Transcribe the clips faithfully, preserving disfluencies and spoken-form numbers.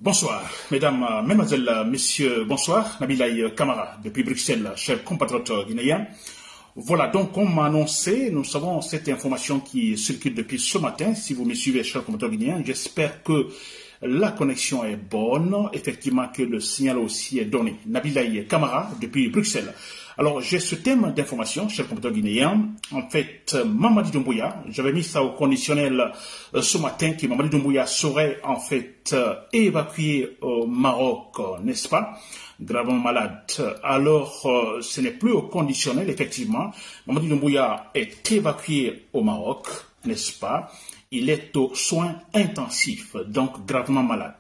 Bonsoir, mesdames, mesdemoiselles, messieurs, bonsoir. Nabilaï Kamara, depuis Bruxelles, chers compatriotes guinéens. Voilà, donc, comme annoncé, nous savons cette information qui circule depuis ce matin. Si vous me suivez, chers compatriotes guinéens, j'espère que la connexion est bonne, effectivement que le signal aussi est donné. Nabilaï Kamara, depuis Bruxelles. Alors, j'ai ce thème d'information, chers compatriotes guinéens. En fait, Mamadi Doumbouya, j'avais mis ça au conditionnel euh, ce matin, que Mamadi Doumbouya serait en fait euh, évacué au Maroc, euh, n'est-ce pas? Gravement malade. Alors, euh, ce n'est plus au conditionnel, effectivement. Mamadi Doumbouya est évacué au Maroc, n'est-ce pas? Il est aux soins intensifs, donc gravement malade.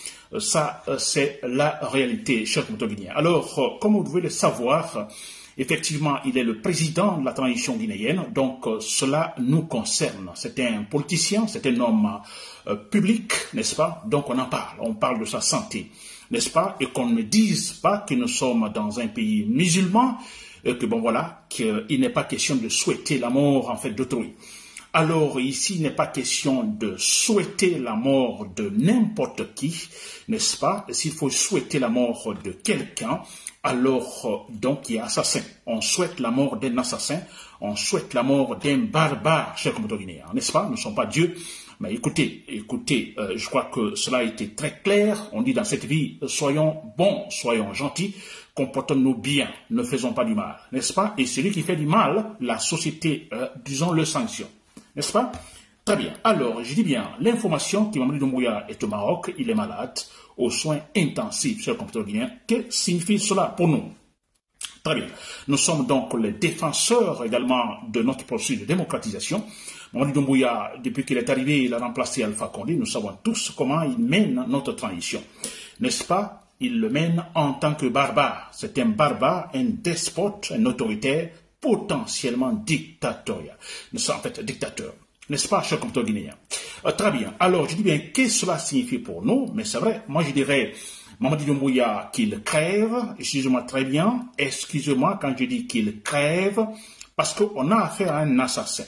Ça, c'est la réalité, chers compatriotes guinéens. Alors, comme vous devez le savoir, effectivement, il est le président de la transition guinéenne, donc cela nous concerne. C'est un politicien, c'est un homme euh, public, n'est-ce pas? Donc on en parle, on parle de sa santé, n'est-ce pas? Et qu'on ne dise pas que nous sommes dans un pays musulman, et que bon voilà, qu'il n'est pas question de souhaiter la mort en fait d'autrui. Alors ici, il n'est pas question de souhaiter la mort de n'importe qui, n'est-ce pas? S'il faut souhaiter la mort de quelqu'un, alors donc il y a assassin. On souhaite la mort d'un assassin, on souhaite la mort d'un barbare, chers compatriotes guinéens, n'est-ce pas? Nous ne sommes pas Dieu. Mais écoutez, écoutez, euh, je crois que cela a été très clair. On dit dans cette vie, soyons bons, soyons gentils, comportons-nous bien, ne faisons pas du mal, n'est-ce pas? Et celui qui fait du mal, la société, euh, disons, le sanctionne. N'est-ce pas? Très bien. Alors, je dis bien, l'information que Mamadi Doumbouya est au Maroc, il est malade, aux soins intensifs, chers compatriotes guinéens. Que signifie cela pour nous? Très bien. Nous sommes donc les défenseurs également de notre processus de démocratisation. Mamadi Doumbouya, depuis qu'il est arrivé, il a remplacé Alpha Condé. Nous savons tous comment il mène notre transition. N'est-ce pas? Il le mène en tant que barbare. C'est un barbare, un despote, un autoritaire, potentiellement dictatorial. Nous sommes en fait dictateurs. N'est-ce pas, chers compatriotes guinéens? euh, Très bien. Alors, je dis bien, qu'est-ce que cela signifie pour nous? Mais c'est vrai, moi je dirais, Mamadi Doumbouya qu'il crève, excusez-moi très bien, excusez-moi quand je dis qu'il crève, parce qu'on a affaire à un assassin.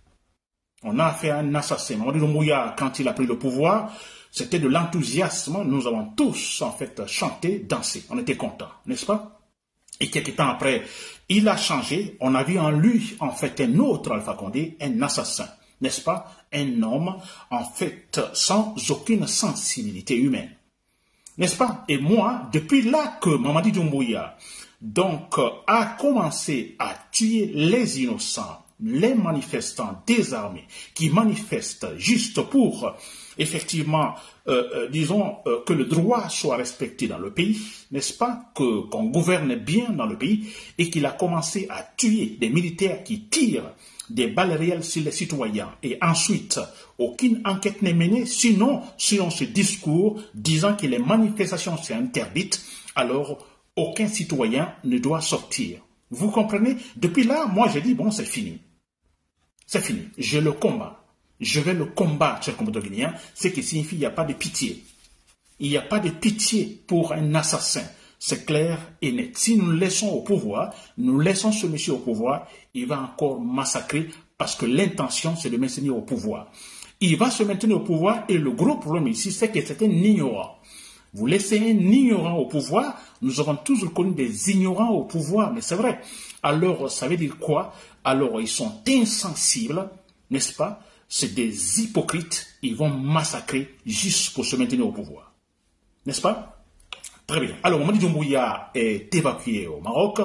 On a affaire à un assassin. Mamadi Doumbouya, quand il a pris le pouvoir, c'était de l'enthousiasme. Nous avons tous, en fait, chanté, dansé. On était contents, n'est-ce pas? Et quelques temps après, il a changé. On a vu en lui, en fait, un autre Alpha Condé, un assassin, n'est-ce pas? Un homme, en fait, sans aucune sensibilité humaine, n'est-ce pas? Et moi, depuis là que Mamadi Doumbouya, donc, a commencé à tuer les innocents, les manifestants désarmés, qui manifestent juste pour, effectivement, euh, euh, disons, euh, que le droit soit respecté dans le pays, n'est-ce pas? Que, qu'on gouverne bien dans le pays, et qu'il a commencé à tuer des militaires qui tirent des balles réelles sur les citoyens. Et ensuite, aucune enquête n'est menée, sinon, selon ce discours disant que les manifestations sont interdites, alors aucun citoyen ne doit sortir. Vous comprenez? Depuis là, moi j'ai dit, bon, c'est fini. C'est fini. Je le combats. Je vais le combattre, chers compatriotes guinéens, ce qui signifie qu'il n'y a pas de pitié. Il n'y a pas de pitié pour un assassin. C'est clair et net. Si nous le laissons au pouvoir, nous laissons ce monsieur au pouvoir, il va encore massacrer parce que l'intention, c'est de maintenir au pouvoir. Il va se maintenir au pouvoir et le gros problème ici, c'est que c'est un ignorant. Vous laissez un ignorant au pouvoir, nous avons toujours connu des ignorants au pouvoir, mais c'est vrai. Alors, ça veut dire quoi? Alors, ils sont insensibles, n'est-ce pas? C'est des hypocrites, ils vont massacrer juste pour se maintenir au pouvoir. N'est-ce pas? Très bien. Alors, Mamadi Doumbouya est évacué au Maroc.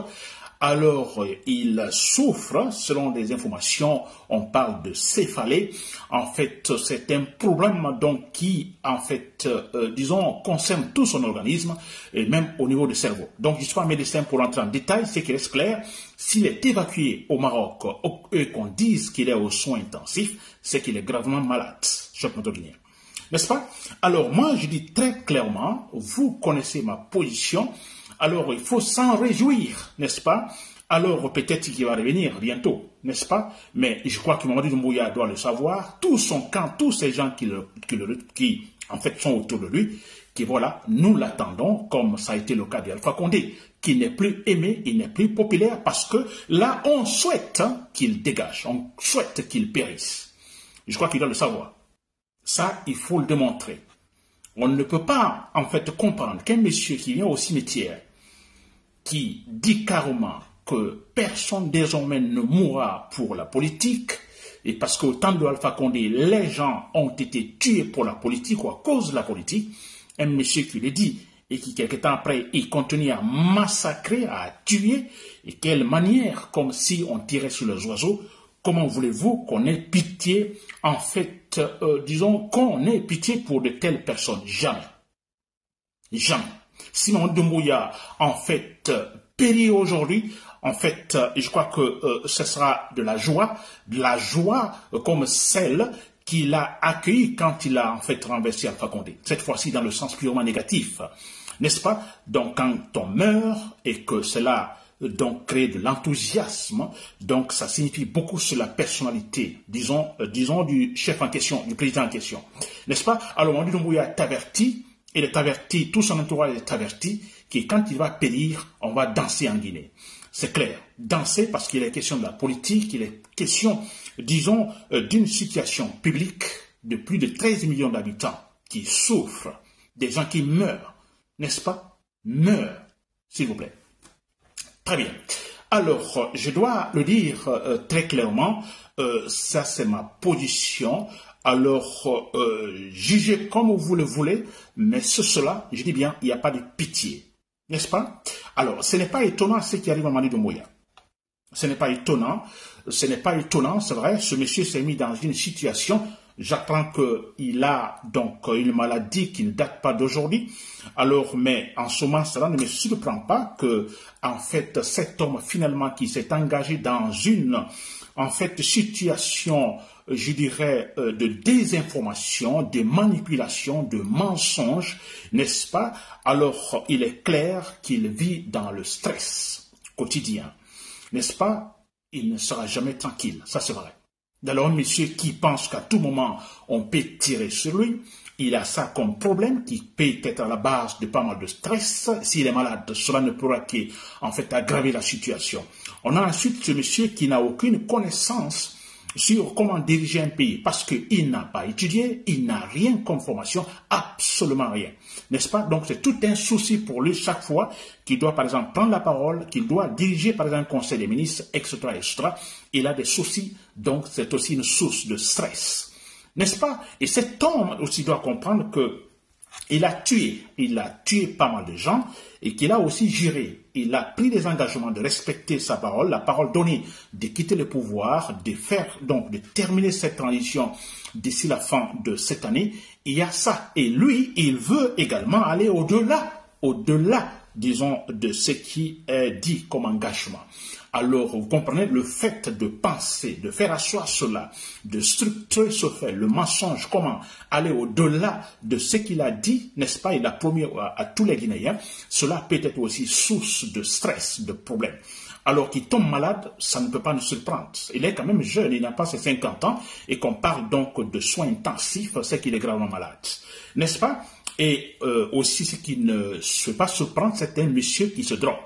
Alors, il souffre, selon des informations, on parle de céphalée. En fait, c'est un problème donc qui, en fait, euh, disons, concerne tout son organisme, et même au niveau du cerveau. Donc, je ne suis pas médecin pour entrer en détail, c'est qu'il reste clair. S'il est évacué au Maroc et qu'on dise qu'il est aux soins intensifs, c'est qu'il est gravement malade, chers compatriotes guinéens. N'est-ce pas? Alors, moi, je dis très clairement, vous connaissez ma position, alors il faut s'en réjouir, n'est-ce pas? Alors, peut-être qu'il va revenir bientôt, n'est-ce pas? Mais je crois que Mamadi Doumbouya doit le savoir, tout son camp, tous ces gens qui, le, qui, le, qui en fait, sont autour de lui, qui, voilà, nous l'attendons, comme ça a été le cas d'Alpha Condé, qui n'est plus aimé, il n'est plus populaire, parce que là, on souhaite hein, qu'il dégage, on souhaite qu'il périsse. Je crois qu'il doit le savoir. Ça, il faut le démontrer. On ne peut pas, en fait, comprendre qu'un monsieur qui vient au cimetière, qui dit carrément que personne désormais ne mourra pour la politique, et parce qu'au temps de Alpha Condé, les gens ont été tués pour la politique ou à cause de la politique, un monsieur qui le dit, et qui, quelque temps après, il continue à massacrer, à tuer, et quelle manière, comme si on tirait sur les oiseaux. Comment voulez-vous qu'on ait pitié, en fait, euh, disons, qu'on ait pitié pour de telles personnes? Jamais. Jamais. Si Mamadou Doumbouya, en fait, euh, périt aujourd'hui, en fait, euh, je crois que euh, ce sera de la joie, de la joie euh, comme celle qu'il a accueillie quand il a, en fait, renversé Alpha Condé. Cette fois-ci, dans le sens purement négatif. N'est-ce pas? Donc, quand on meurt et que cela donc crée de l'enthousiasme, donc ça signifie beaucoup sur la personnalité, disons, euh, disons du chef en question, du président en question. N'est-ce pas? Alors, Mamadou Doumbouya est averti, il est averti, tout son entourage est averti, que quand il va périr, on va danser en Guinée. C'est clair, danser parce qu'il est question de la politique, il est question, disons, euh, d'une situation publique de plus de treize millions d'habitants qui souffrent, des gens qui meurent, n'est-ce pas? Meurent, s'il vous plaît. Très bien. Alors, je dois le dire euh, très clairement, euh, ça c'est ma position. Alors, euh, jugez comme vous le voulez, mais ce cela, je dis bien, il n'y a pas de pitié. N'est-ce pas? Alors, ce n'est pas étonnant ce qui arrive à Mamadou Doumbouya. Ce n'est pas étonnant. Ce n'est pas étonnant, c'est vrai. Ce monsieur s'est mis dans une situation. J'apprends qu'il a donc une maladie qui ne date pas d'aujourd'hui. Alors, mais en ce moment, cela ne me surprend pas que, en fait, cet homme finalement qui s'est engagé dans une, en fait, situation, je dirais, de désinformation, de manipulation, de mensonge, n'est-ce pas? Alors, il est clair qu'il vit dans le stress quotidien, n'est-ce pas? Il ne sera jamais tranquille, ça c'est vrai. Alors, un monsieur qui pense qu'à tout moment, on peut tirer sur lui, il a ça comme problème qui peut être à la base de pas mal de stress. S'il est malade, cela ne pourra qu'en fait aggraver la situation. On a ensuite ce monsieur qui n'a aucune connaissance sur comment diriger un pays parce qu'il n'a pas étudié, il n'a rien comme formation, absolument rien. N'est-ce pas? Donc c'est tout un souci pour lui chaque fois qu'il doit par exemple prendre la parole, qu'il doit diriger par exemple un conseil des ministres, et cetera, et cetera. Il a des soucis, donc c'est aussi une source de stress. N'est-ce pas? Et cet homme aussi doit comprendre que il a tué, il a tué pas mal de gens et qu'il a aussi juré. Il a pris des engagements de respecter sa parole, la parole donnée de quitter le pouvoir, de faire, donc de terminer cette transition d'ici la fin de cette année. Il y a ça. Et lui, il veut également aller au-delà, au-delà, disons, de ce qui est dit comme engagement. Alors, vous comprenez, le fait de penser, de faire asseoir cela, de structurer ce fait, le mensonge, comment aller au-delà de ce qu'il a dit, n'est-ce pas, il a promis à, à tous les Guinéens, cela peut être aussi source de stress, de problèmes. Alors qu'il tombe malade, ça ne peut pas nous surprendre. Il est quand même jeune, il n'a pas ses cinquante ans, et qu'on parle donc de soins intensifs, c'est qu'il est gravement malade. N'est-ce pas? Et euh, aussi, ce qui ne se fait pas surprendre, c'est un monsieur qui se drogue.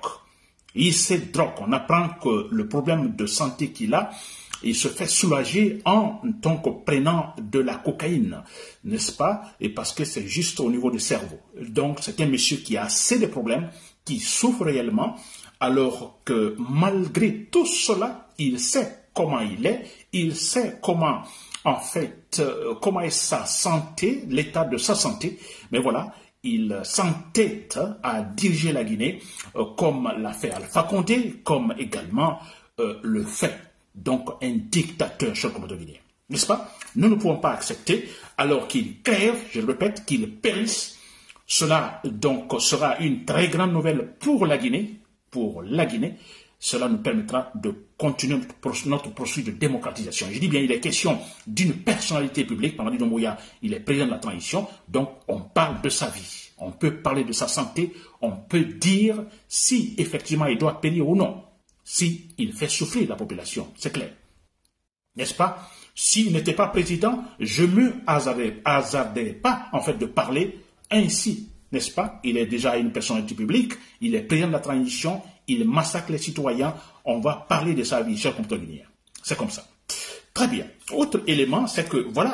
Il se drogue. On apprend que le problème de santé qu'il a, il se fait soulager en tant que prenant de la cocaïne, n'est-ce pas? Et parce que c'est juste au niveau du cerveau. Donc, c'est un monsieur qui a assez de problèmes, qui souffre réellement, alors que malgré tout cela, il sait comment il est, il sait comment, en fait, euh, comment est sa santé, l'état de sa santé, mais voilà, il s'entête à diriger la Guinée euh, comme l'a fait Alpha Condé, comme également euh, le fait donc un dictateur cher comme de Guinée. N'est-ce pas? Nous ne pouvons pas accepter alors qu'il crève, je le répète, qu'il périsse. Cela donc sera une très grande nouvelle pour la Guinée, pour la Guinée. Cela nous permettra de continuer notre processus de démocratisation. Je dis bien, il est question d'une personnalité publique. Mamadou Doumbouya, il est président de la transition, donc on parle de sa vie. On peut parler de sa santé, on peut dire si effectivement il doit périr ou non, si il fait souffrir la population, c'est clair. N'est-ce pas? S'il n'était pas président, je ne me hasarderais pas en fait de parler ainsi. N'est-ce pas? Il est déjà une personnalité publique, il est président de la transition, il massacre les citoyens, on va parler de sa vie, cher compatriotes guinéens. C'est comme ça. Très bien. Autre élément, c'est que, voilà,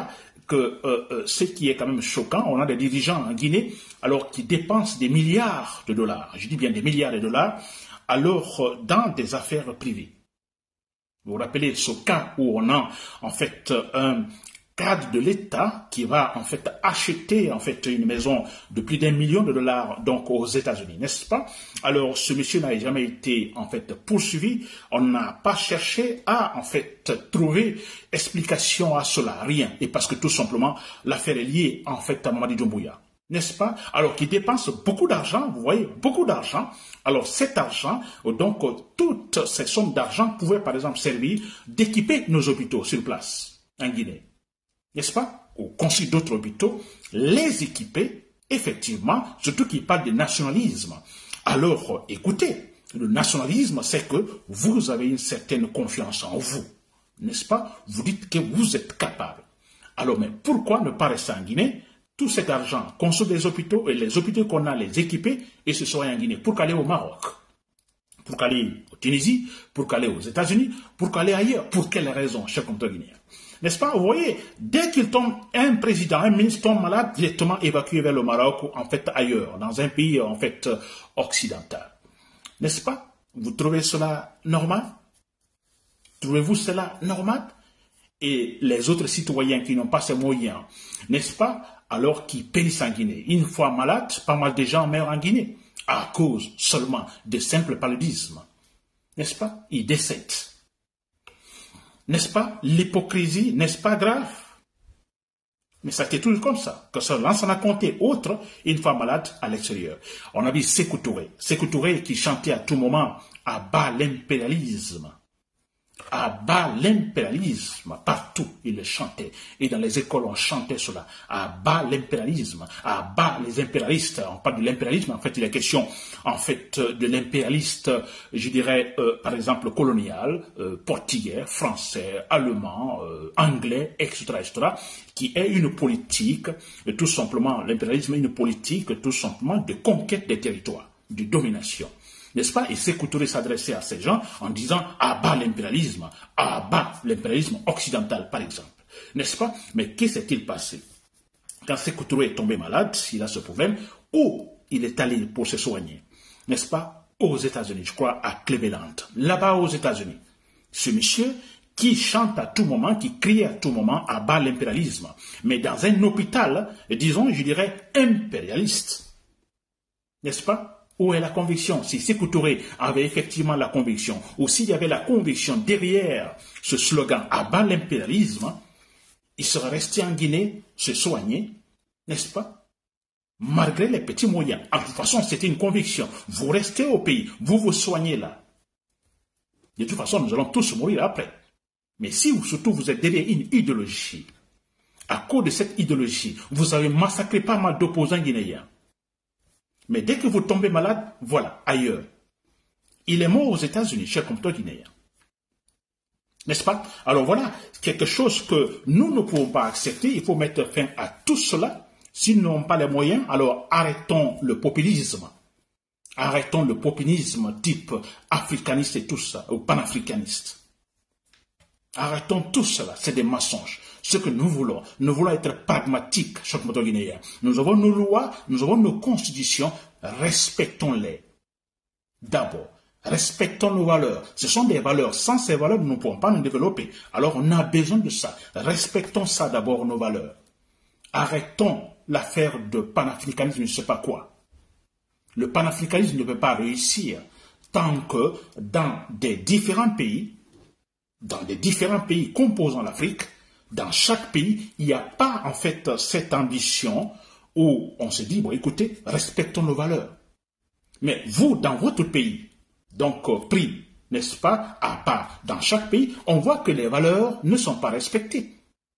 que euh, euh, ce qui est quand même choquant, on a des dirigeants en Guinée, alors qui dépensent des milliards de dollars, je dis bien des milliards de dollars, alors euh, dans des affaires privées. Vous vous rappelez ce cas où on a en fait un cadre de l'État qui va en fait acheter en fait une maison de plus d'un million de dollars donc aux États-Unis, n'est-ce pas? Alors ce monsieur n'a jamais été en fait poursuivi, on n'a pas cherché à en fait trouver explication à cela, rien, et parce que tout simplement l'affaire est liée en fait à Mamadi Doumbouya, n'est-ce pas? Alors qu'il dépense beaucoup d'argent, vous voyez, beaucoup d'argent. Alors cet argent, donc toutes ces sommes d'argent pouvaient par exemple servir d'équiper nos hôpitaux sur place en Guinée, n'est-ce pas? Ou construire d'autres hôpitaux, les équiper, effectivement, surtout qu'il parle de nationalisme. Alors, écoutez, le nationalisme, c'est que vous avez une certaine confiance en vous, n'est-ce pas? Vous dites que vous êtes capable. Alors, mais pourquoi ne pas rester en Guinée? Tout cet argent, construire des hôpitaux, et les hôpitaux qu'on a, les équiper, et ce soit en Guinée, pour qu'aller au Maroc, pour qu'aller au Tunisie, pour qu'aller aux États-Unis, pour qu'aller ailleurs. Pour quelles raisons, cher compteur guinéen? N'est-ce pas? Vous voyez, dès qu'il tombe, un président, un ministre tombe malade, directement évacué vers le Maroc ou en fait ailleurs, dans un pays en fait occidental. N'est-ce pas? Vous trouvez cela normal? Trouvez-vous cela normal? Et les autres citoyens qui n'ont pas ces moyens, n'est-ce pas? Alors qui périssent en Guinée. Une fois malade, pas mal de gens meurent en Guinée à cause seulement de simple paludisme. N'est-ce pas? Ils décèdent. N'est-ce pas? L'hypocrisie, n'est-ce pas grave? Mais ça était toujours comme ça. Que ça lance en a compté autre, une fois malade à l'extérieur. On a vu Sékou Touré. Sékou Touré qui chantait à tout moment à bas l'impérialisme. À bas l'impérialisme. Partout, il le chantait. Et dans les écoles, on chantait cela. À bas l'impérialisme. À bas les impérialistes. On parle de l'impérialisme. En fait, il est question, en fait, de l'impérialiste, je dirais, euh, par exemple, colonial, euh, portugais, français, allemand, euh, anglais, et cetera, et cetera, qui est une politique, tout simplement, l'impérialisme est une politique, tout simplement, de conquête des territoires, de domination. N'est-ce pas? Et Sékou Touré s'adressait à ces gens en disant « à bas l'impérialisme, à bas l'impérialisme occidental » par exemple. N'est-ce pas? Mais qu'est-ce qui s'est-il passé? Quand Sékou Touré est tombé malade, il a ce problème, où il est allé pour se soigner? N'est-ce pas? Aux États-Unis, je crois à Cleveland. Là-bas aux États-Unis. Ce monsieur qui chante à tout moment, qui crie à tout moment à bas l'impérialisme. Mais dans un hôpital, disons, je dirais, impérialiste. N'est-ce pas? Où est la conviction? Si Sékou Touré avait effectivement la conviction, ou s'il y avait la conviction derrière ce slogan « à bas l'impérialisme », il serait resté en Guinée se soigner, n'est-ce pas? Malgré les petits moyens. En toute façon, c'était une conviction. Vous restez au pays, vous vous soignez là. De toute façon, nous allons tous mourir après. Mais si vous, surtout vous êtes derrière une idéologie, à cause de cette idéologie, vous avez massacré pas mal d'opposants guinéens. Mais dès que vous tombez malade, voilà, ailleurs. Il est mort aux États-Unis, cher compteur guinéen. N'est-ce pas? Alors voilà, quelque chose que nous ne pouvons pas accepter. Il faut mettre fin à tout cela. S'ils n'ont pas les moyens, alors arrêtons le populisme. Arrêtons le populisme type africaniste et tout ça, ou panafricaniste. Arrêtons tout cela, c'est des mensonges. Ce que nous voulons, nous voulons être pragmatiques, cher compteur guinéen. Nous avons nos lois, nous avons nos constitutions, respectons-les. D'abord, respectons nos valeurs. Ce sont des valeurs. Sans ces valeurs, nous ne pouvons pas nous développer. Alors, on a besoin de ça. Respectons ça d'abord, nos valeurs. Arrêtons l'affaire de panafricanisme, je ne sais pas quoi. Le panafricanisme ne peut pas réussir tant que dans des différents pays, dans des différents pays composant l'Afrique, dans chaque pays, il n'y a pas en fait cette ambition où on se dit, bon écoutez, respectons nos valeurs. Mais vous, dans votre pays, donc euh, pris, n'est-ce pas, à part, dans chaque pays, on voit que les valeurs ne sont pas respectées.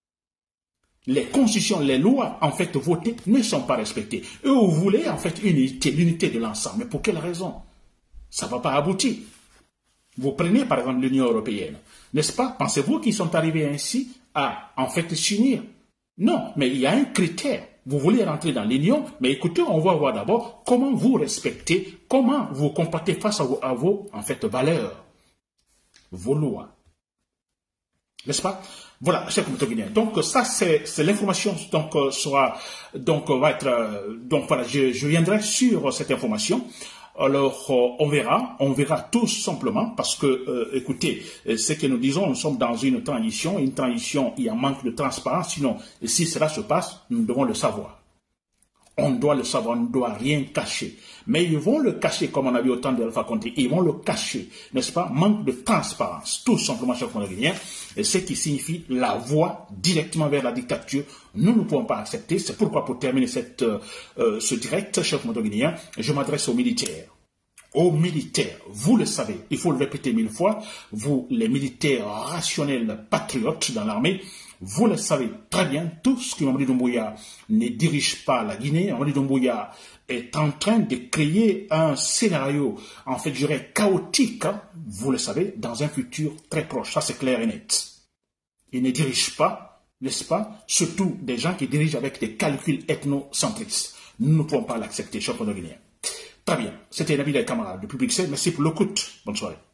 Les constitutions, les lois en fait votées ne sont pas respectées. Eux, vous voulez en fait unité, l'unité de l'ensemble. Mais pour quelle raison? Ça ne va pas aboutir. Vous prenez par exemple l'Union européenne, n'est-ce pas? Pensez-vous qu'ils sont arrivés ainsi à en fait s'unir? Non, mais il y a un critère. Vous voulez rentrer dans l'Union, mais écoutez, on va voir d'abord comment vous respectez, comment vous comportez face à vos, à vos en fait, valeurs, vos lois. N'est-ce pas? Voilà, chers compatriotes guinéens. Donc ça, c'est l'information. Donc euh, sera, donc va être, euh, donc voilà, je, je viendrai sur cette information. Alors, euh, on verra, on verra tout simplement parce que, euh, écoutez, ce que nous disons, nous sommes dans une transition, une transition, il y a un manque de transparence. Sinon, si cela se passe, nous devons le savoir. On doit le savoir, on ne doit rien cacher. Mais ils vont le cacher, comme on a vu au temps de Alpha Condé. Ils vont le cacher, n'est-ce pas? Manque de transparence, tout simplement, chers Guinéens. Ce qui signifie la voie directement vers la dictature. Nous ne pouvons pas accepter. C'est pourquoi, pour terminer cette, euh, ce direct, chers Guinéens, je m'adresse aux militaires. Aux militaires, vous le savez, il faut le répéter mille fois, vous, les militaires rationnels patriotes dans l'armée, vous le savez très bien, tous que Mamadi Doumbouya ne dirige pas la Guinée. Mamadi Doumbouya est en train de créer un scénario, en fait, je dirais, chaotique, hein, vous le savez, dans un futur très proche. Ça, c'est clair et net. Il ne dirige pas, n'est-ce pas, surtout des gens qui dirigent avec des calculs ethnocentristes. Nous ne pouvons pas l'accepter, chers Guinéens. Très bien, c'était Nabil Kamara depuis Bruxelles. Merci pour l'écoute. Bonne soirée.